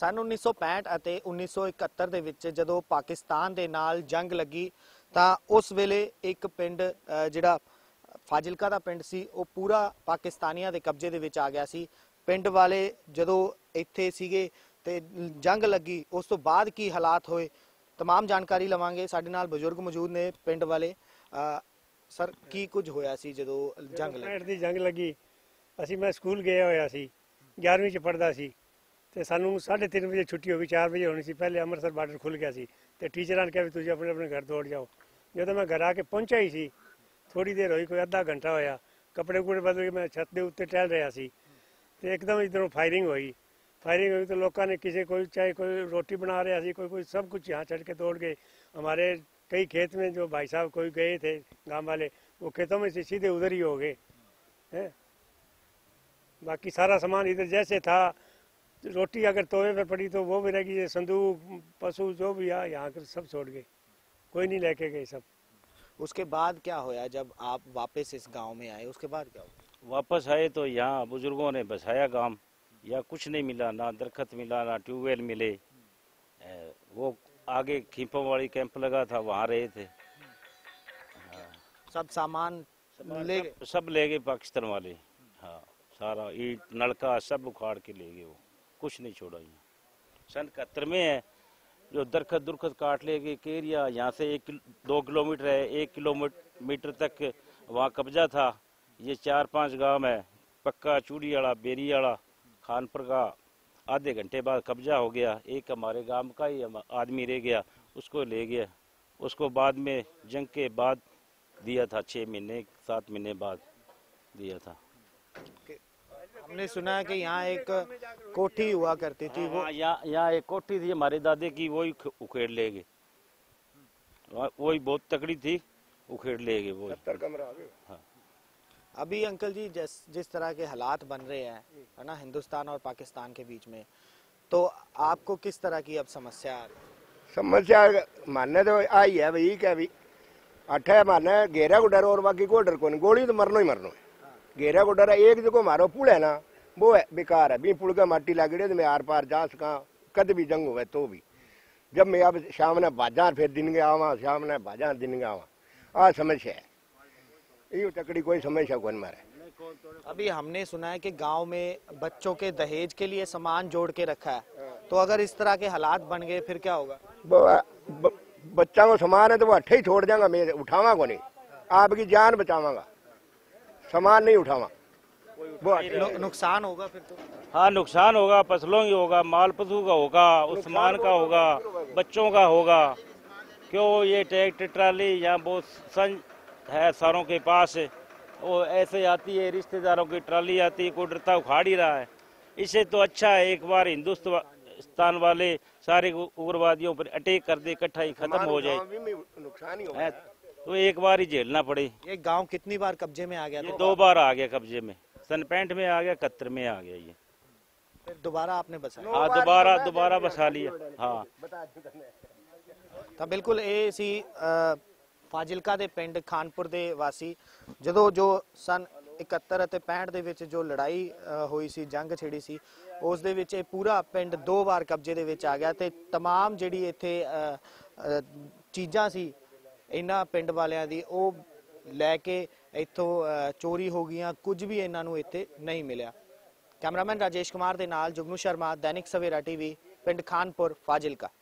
सन 1965 ਅਤੇ 1971 ਦੇ ਵਿੱਚ ਜਦੋਂ ਪਾਕਿਸਤਾਨ ਦੇ ਨਾਲ ਜੰਗ ਲੱਗੀ ਤਾਂ ਉਸ ਵੇਲੇ ਇੱਕ ਪਿੰਡ ਜਿਹੜਾ ਫਾਜ਼ਿਲਕਾ ਦਾ ਪਿੰਡ ਸੀ ਉਹ ਪੂਰਾ ਪਾਕਿਸਤਾਨੀਆਂ ਦੇ ਕਬਜ਼ੇ ਦੇ ਵਿੱਚ ਆ ਗਿਆ ਸੀ। ਪਿੰਡ ਵਾਲੇ ਜਦੋਂ ਇੱਥੇ ਸੀਗੇ ਤੇ ਜੰਗ ਲੱਗੀ ਉਸ ਤੋਂ ਬਾਅਦ ਕੀ ਹਾਲਾਤ ਹੋਏ तमाम जानकारी लवांगे। साडे नाल बजुर्ग मौजूद ने पिंड वाले। सर की कुछ होया सी जदों जंग लगी असी मैं स्कूल गया होया सी 11वीं च पढ़दा सी ते सानू 3:30 बजे छुट्टी हो गई 4 बजे होनी सी। पहले अमृतसर बॉर्डर खुल गया सी ते टीचरां ने कहा भी तुसीं अपने अपने घर दौड़ जाओ। जदों मैं घर आके पहुंचा ही सी थोड़ी देर हुई कोई आधा घंटा होया कपड़े कुपड़े बदल के मैं छत दे उत्ते टहल रहा सी ते एकदम इधरों फायरिंग हुई तो लोगों ने किसी कोई चाहे कोई रोटी बना रहा सी कोई सब कुछ यहाँ चढ़ के दौड़ गए। हमारे कई खेत में जो भाई साहब कोई गए थे गांव वाले वो खेतों में से सीधे उधर ही हो गए हैं। बाकी सारा सामान इधर जैसे था रोटी अगर तोवे पर पड़ी तो वो भी रह गई संदूक पशु जो भी यहाँ कर सब छोड़ गए कोई नहीं लेके गए सब। उसके बाद क्या होया जब आप वापस इस गाँव में आए उसके बाद क्या हुआ? वापस आए तो यहाँ बुजुर्गों ने बसाया गांव या कुछ नहीं मिला ना दरखत मिला ना ट्यूबवेल मिले। वो आगे खींपों वाली कैंप लगा था वहाँ रहे थे। सब सामान सब ले गए पाकिस्तान वाले। हाँ सारा ईट नलका सब उखाड़ के ले गए वो कुछ नहीं छोड़ा। यहाँ सन 71 में है जो दरखत काट ले गए केरिया यहाँ से 2 किलोमीटर है 1 किलोमीटर तक वहाँ कब्जा था। ये 4-5 गांव है पक्का चूड़ी वाला बेरी वाला खानपुर का आधे घंटे बाद कब्जा हो गया। एक हमारे गांव का ही आदमी रह गया उसको ले गया। उसको बाद में जंग के बाद दिया था 6 महीने 7 महीने बाद दिया था। हमने सुना है कि यहाँ एक कोठी हुआ करती थी। वो यहाँ एक कोठी थी हमारे दादे की वही उखेड़ ले गए। वही बहुत तकड़ी थी उखेड़ ले गए वो। हाँ। अभी अंकल जी जिस तरह के हालात बन रहे हैं है ना हिंदुस्तान और पाकिस्तान के बीच में तो आपको किस तरह की अब समस्या आ रही? समस्या मानने तो आई है भाई क्या भी 8 है मानने घेरा को डर और बाकी को डर को नहीं गोली तो मरनो ही मरनो है। घेरा को डर है एक जो मारो पुल है ना वो है बेकार है भी पुल का माटी लागड़ी तो मैं आर पार जा सका कद भी जंग हुआ तो भी जब मैं अब शाम ने बाजार फिर दिन गया आवा शाम ने बाजार दिन गया आवा आ समस्या है ये तकड़ी कोई समस्या कौन मारे। अभी हमने सुना है कि गांव में बच्चों के दहेज के लिए सामान जोड़ के रखा है तो अगर इस तरह के हालात बन गए फिर क्या होगा? बच्चा को सामान है तो वो अट्ठे ही छोड़ जाऊंगा मैं उठावा को नहीं आपकी जान बचावांगा सामान नहीं उठावा वो नुकसान होगा फिर तो। हाँ नुकसान होगा फसलों की होगा माल पशु का होगा उस सामान का होगा बच्चों का होगा। क्यों ये ट्रैक्टर ट्राली यहाँ बहुत संज है सारों के पास वो ऐसे आती है रिश्तेदारों की ट्राली आती है कोई डरता उखाड़ ही रहा है। इससे तो अच्छा है एक बार हिंदुस्तान वाले सारे उग्रवादियों पर अटैक कर दे इकट्ठा ही खत्म हो जाए है तो एक बार ही झेलना पड़े। ये गांव कितनी बार कब्जे में आ गया? ये 2 बार आ गया कब्जे में सन 65 में आ गया 71 में आ गया ये फिर दोबारा आपने बसाया? हाँ दोबारा बसा लिया। हाँ तो बिल्कुल ये सी फाजिलका ਦੇ ਪਿੰਡ ਖਾਨਪੁਰ ਦੇ ਵਾਸੀ ਜਦੋਂ ਜੋ ਸਨ 71 ਅਤੇ 65 ਦੇ ਵਿੱਚ ਜੋ ਲੜਾਈ ਹੋਈ ਸੀ ਜੰਗ ਛਿੜੀ ਸੀ ਉਸ ਦੇ ਵਿੱਚ ਇਹ ਪੂਰਾ ਪਿੰਡ 2 ਵਾਰ ਕਬਜ਼ੇ ਦੇ ਵਿੱਚ ਆ ਗਿਆ ਤੇ तमाम ਜਿਹੜੀ ਇੱਥੇ ਚੀਜ਼ਾਂ ਸੀ ਇਹਨਾਂ ਪਿੰਡ ਵਾਲਿਆਂ ਦੀ ਉਹ ਲੈ ਕੇ ਇੱਥੋਂ ਚੋਰੀ ਹੋ ਗਈਆਂ ਕੁਝ ਵੀ ਇਹਨਾਂ ਨੂੰ ਇੱਥੇ ਨਹੀਂ ਮਿਲਿਆ। ਕੈਮਰਾਮੈਨ ਰਾਜੇਸ਼ ਕੁਮਾਰ ਦੇ ਨਾਲ ਜੁਗਨੂ ਸ਼ਰਮਾ दैनिक सवेरा टीवी पिंड खानपुर फाजिलका।